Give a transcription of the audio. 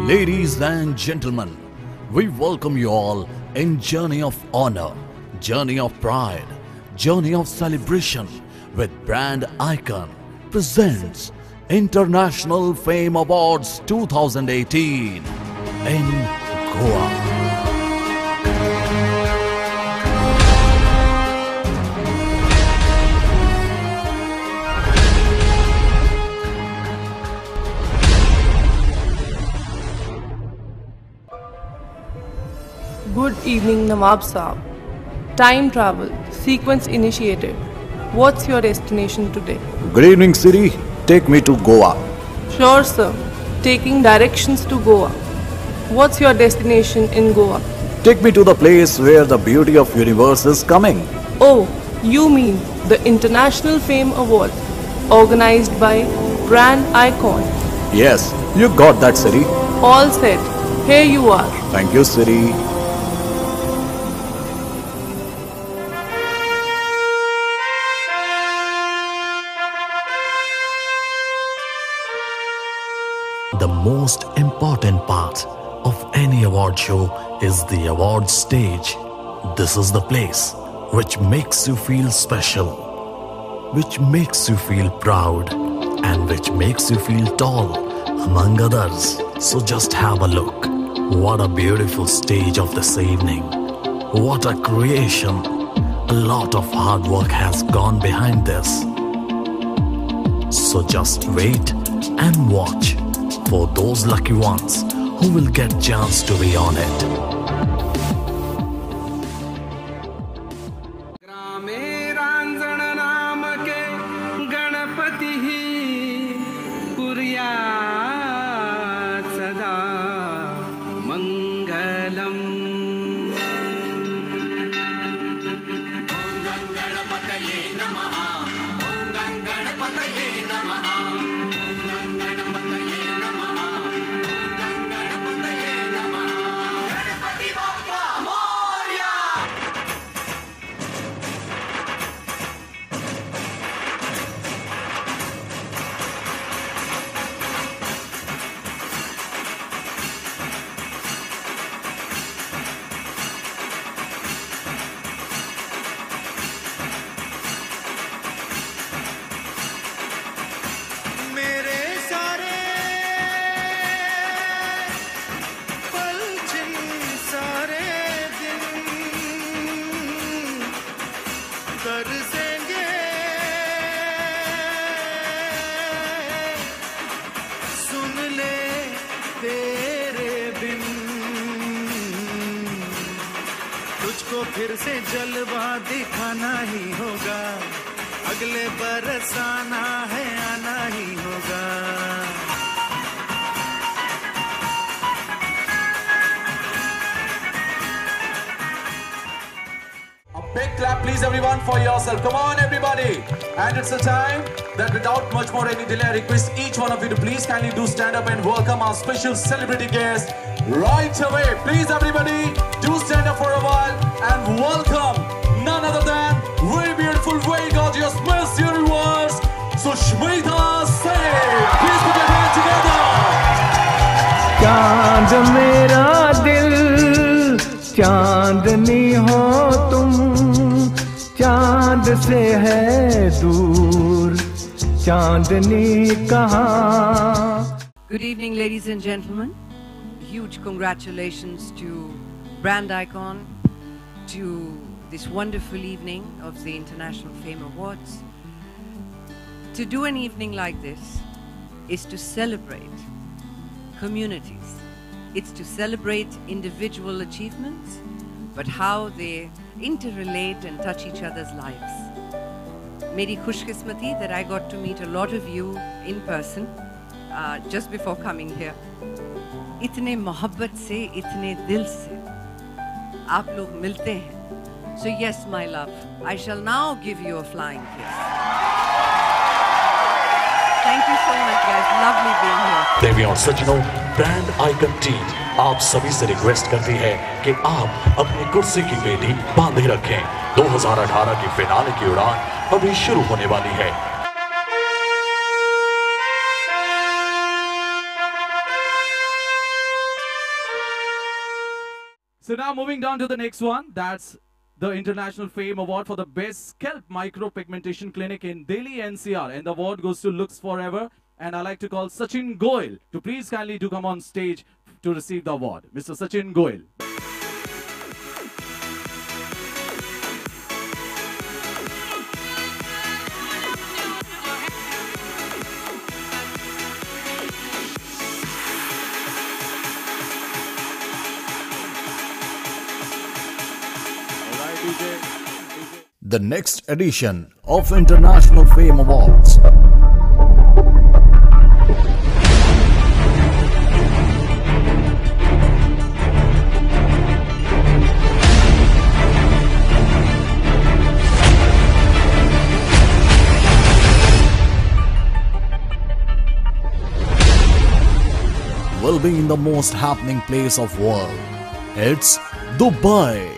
Ladies and gentlemen, we welcome you all in Journey of Honor, Journey of Pride, Journey of Celebration with Brand Icon presents International Fame Awards 2018 in Goa. Good evening, Nawab Saab. Time travel, sequence initiated. What's your destination today? Good evening, Siri. Take me to Goa. Sure, sir. Taking directions to Goa. What's your destination in Goa? Take me to the place where the beauty of universe is coming. Oh, you mean the International Fame Award, organized by Brand Icon. Yes, you got that, Siri. All set. Here you are. Thank you, Siri. The most important part of any award show is the award stage. This is the place which makes you feel special, which makes you feel proud, and which makes you feel tall, among others. So just have a look. What a beautiful stage of this evening. What a creation. A lot of hard work has gone behind this. So just wait and watch for those lucky ones who will get chance to be on it. फिर से जलवा दिखाना ही होगा, अगले बरस आना है, आना ही होगा। A big clap please everyone for yourself. Come on everybody. And it's a time that without much more any delay, I request each one of you to please kindly do stand up and welcome our special celebrity guest right away. Please everybody do stand up for a while and welcome none other than very beautiful, very gorgeous Miss Universe, Sushmita Sen. Please put your hands together. चांद मेरा दिल चांदनी हो तुम, चांद से है दूर चांदनी कहाँ. Good evening, ladies and gentlemen. Huge congratulations to Brand Icon, to this wonderful evening of the International Fame Awards. To do an evening like this is to celebrate communities. It's to celebrate individual achievements, but how they interrelate and touch each other's lives. Meri khushkismati that I got to meet a lot of you in person just before coming here. इतने मोहब्बत से, इतने दिल से आप लोग मिलते हैं. So yes, my love, I shall now give you a flying kiss. Thank you so much, guys. Lovely being here. देवी और सज्जनों, ब्रांड आइकन टीम आप सभी से रिक्वेस्ट करती है कि आप अपनी कुर्सी की पेटी बांधे रखें. 2018 की फिनाले की उड़ान अभी शुरू होने वाली है. So now moving down to the next one. That's the International Fame Award for the Best Scalp Micropigmentation Clinic in Delhi NCR. And the award goes to Looks Forever. And I like to call Sachin Goel to please kindly to come on stage to receive the award. Mr. Sachin Goel. The next edition of International Fame Awards will be in the most happening place of world. It's Dubai.